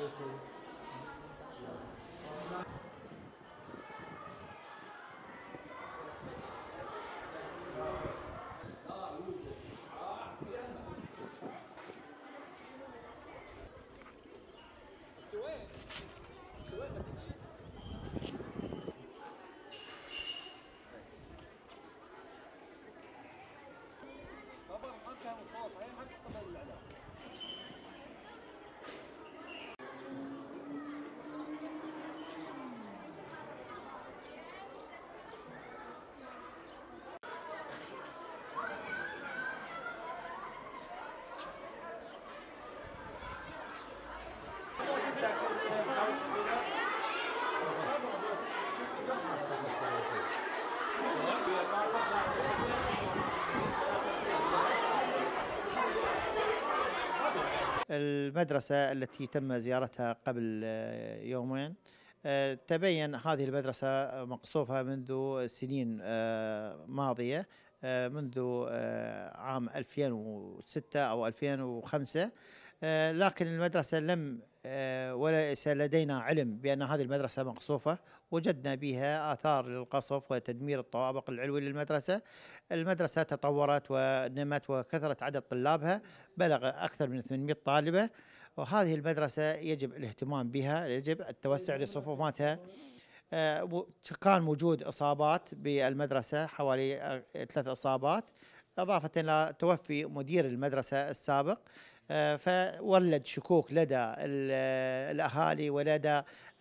المدرسة التي تم زيارتها قبل يومين، تبين هذه المدرسة مقصوفة منذ سنين ماضية، منذ عام 2006 أو 2005. لكن المدرسة لم وليس لدينا علم بأن هذه المدرسة مقصوفة. وجدنا بها آثار للقصف وتدمير الطوابق العلوي للمدرسة. المدرسة تطورت ونمت وكثرت عدد طلابها، بلغ أكثر من 800 طالبة. وهذه المدرسة يجب الاهتمام بها، يجب التوسع لصفوفاتها. كان موجود إصابات بالمدرسة، حوالي 3 إصابات، إضافة إلى توفي مدير المدرسة السابق. فولد شكوك لدى الأهالي ولدى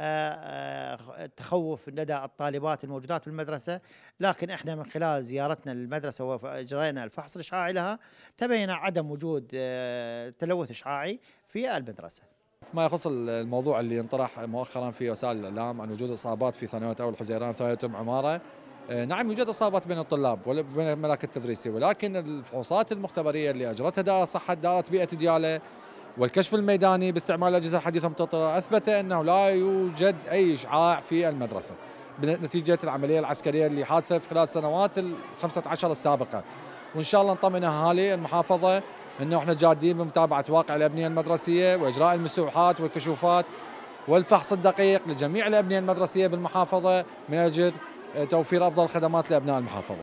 تخوف لدى الطالبات الموجودات في المدرسة. لكن احنا من خلال زيارتنا للمدرسة وإجرينا الفحص الإشعاعي لها، تبين عدم وجود تلوث إشعاعي في المدرسة. فيما يخص الموضوع اللي انطرح مؤخرا في وسائل الإعلام عن وجود إصابات في ثانوية أول حزيران ثانوية عمارة، نعم يوجد إصابات بين الطلاب وبين الملاك التدريسي، ولكن الفحوصات المختبرية اللي أجرتها دائرة صحة دائرة بيئة ديالى والكشف الميداني باستعمال الأجهزة الحديثة المتطورة أثبت أنه لا يوجد أي إشعاع في المدرسة نتيجة العملية العسكرية اللي حادثة في خلال السنوات 15 السابقة. وإن شاء الله نطمئن أهالي المحافظة أنه احنا جادين بمتابعة واقع الأبنية المدرسية وإجراء المسوحات والكشوفات والفحص الدقيق لجميع الأبنية المدرسية بالمحافظة من أجل توفير أفضل الخدمات لأبناء المحافظة.